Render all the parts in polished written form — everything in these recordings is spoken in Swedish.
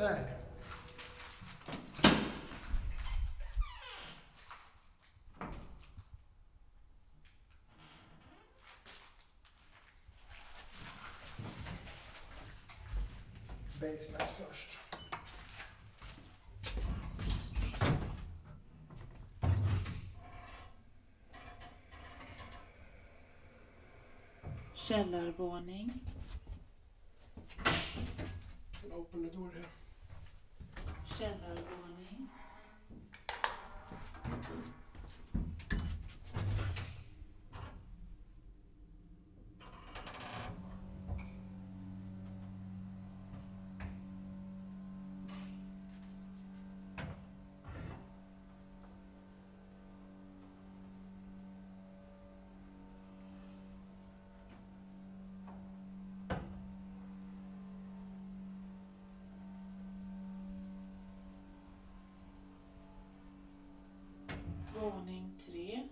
Här. Basement först. Källarvåning. Open the door here. Källarvåning. Våning 3.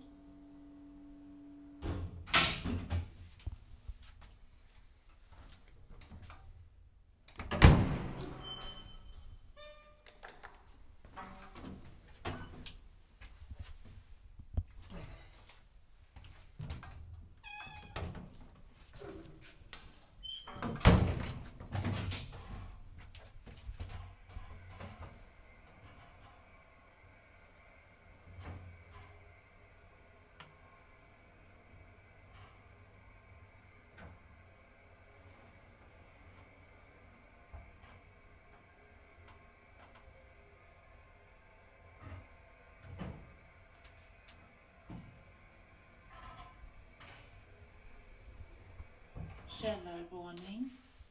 Källarvåning.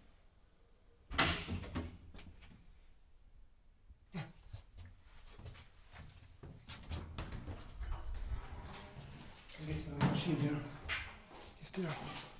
Listen to the machine here. Is there?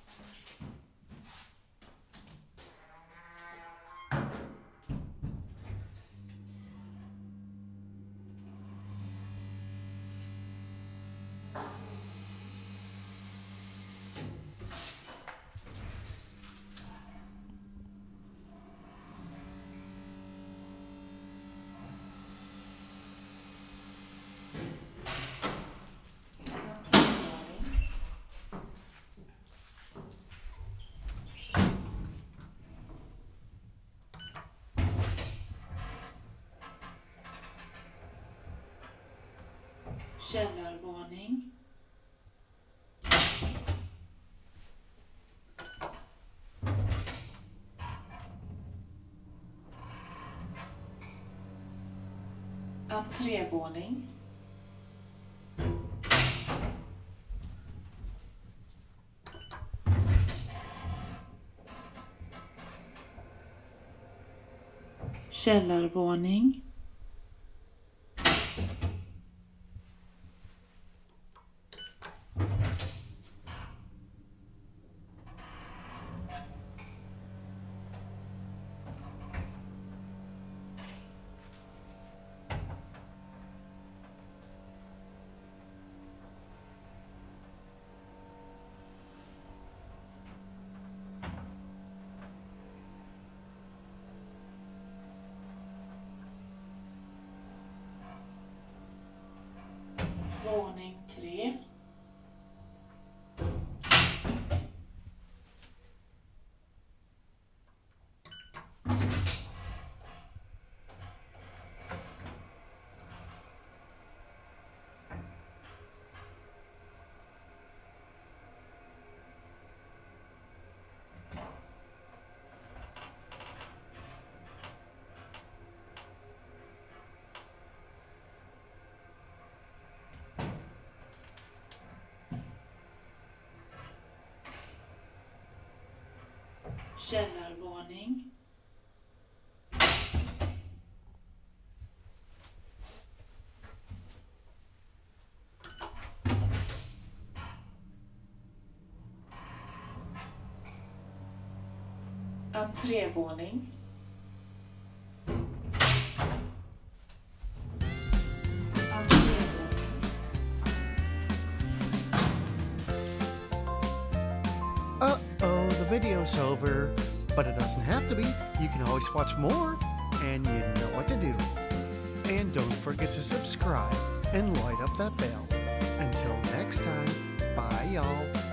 Källarvåning. Entrévåning. Källarvåning. Våning 3. Källarvåning. Entrévåning. Uh-oh, the video's over. But it doesn't have to be. You can always watch more and you know what to do. And don't forget to subscribe and light up that bell. Until next time, bye y'all.